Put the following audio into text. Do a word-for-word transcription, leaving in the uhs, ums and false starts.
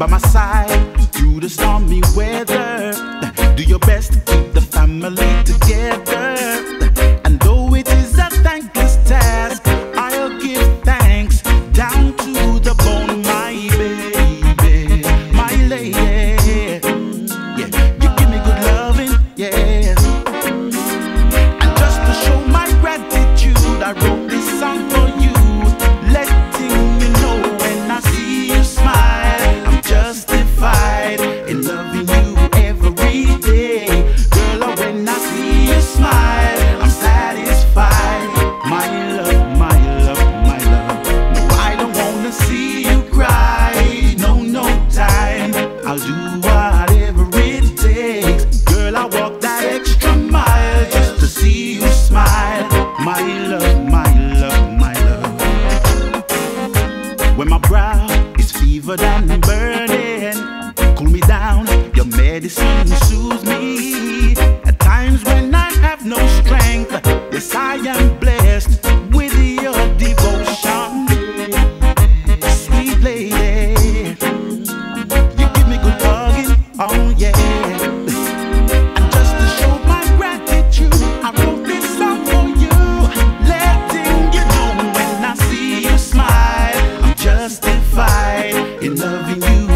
by my side through the stormy weather. Do your best to keep the family together. And though it is a thankless task, I'll give thanks down to the bone, my baby, my lady. Yeah, you give me good loving, yeah. And just to show my gratitude, I wrote this song for you, letting you know when I see you smile, I'm justified in loving you every day. Girl, when I see you smile, I'm satisfied. My love, my love, my love. No, I don't wanna see you cry. No, no time. I'll do whatever it takes. Girl, I walk that extra mile just to see you smile. My love, my love, my love. When my brow is fevered and burning, cool me down, your medicine soothes me. At times when I have no strength, yes, I am blessed with your devotion. Sweet lady, you give me good hugging, oh yeah. And just to show my gratitude, I wrote this song for you, letting you know when I see you smile, I'm justified in loving you